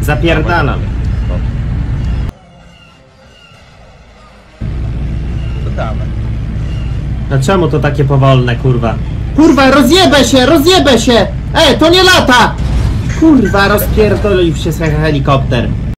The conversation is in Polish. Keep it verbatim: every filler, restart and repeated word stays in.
Zapierdalam. To damy. A czemu to takie powolne, kurwa? Kurwa, rozjebę się, rozjebę się! Ej, to nie lata! Kurwa, rozpierdolił się helikopter.